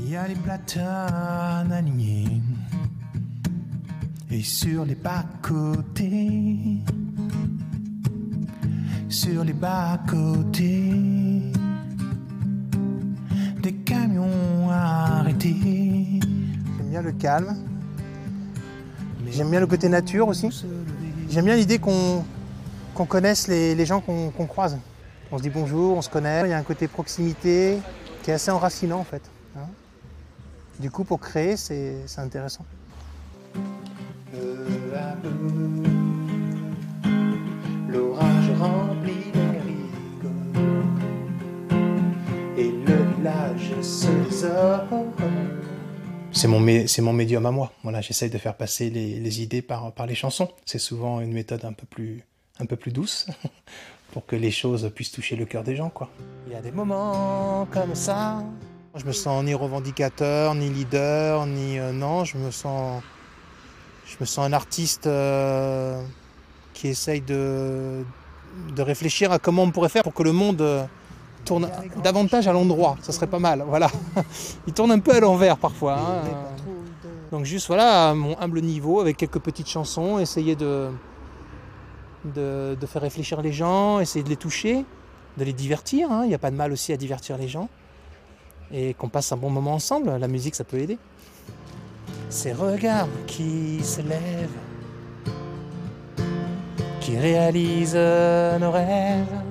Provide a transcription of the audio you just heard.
Il y a les platanes alignés et sur les bas-côtés, sur les bas-côtés, des camions arrêtés. J'aime bien le calme, j'aime bien le côté nature aussi. J'aime bien l'idée qu'on connaisse les gens qu'on croise. On se dit bonjour, on se connaît, il y a un côté proximité qui est assez enracinant en fait. Hein. Du coup, pour créer, c'est intéressant. Peu à peu, l'orage remplit les rigoles et le village se désole. C'est mon médium à moi. Voilà, j'essaye de faire passer les idées par les chansons. C'est souvent une méthode un peu plus douce pour que les choses puissent toucher le cœur des gens, quoi. Il y a des moments comme ça. Je me sens ni revendicateur, ni leader, ni non. Je me sens un artiste qui essaye de réfléchir à comment on pourrait faire pour que le monde tourne davantage à l'endroit. Ça serait pas mal. Voilà. Il tourne un peu à l'envers parfois. Hein. Donc juste voilà, à mon humble niveau, avec quelques petites chansons, essayer de faire réfléchir les gens, essayer de les toucher, de les divertir. Hein. Il n'y a pas de mal aussi à divertir les gens. Et qu'on passe un bon moment ensemble. La musique, ça peut aider. Ces regards qui se lèvent, qui réalisent nos rêves.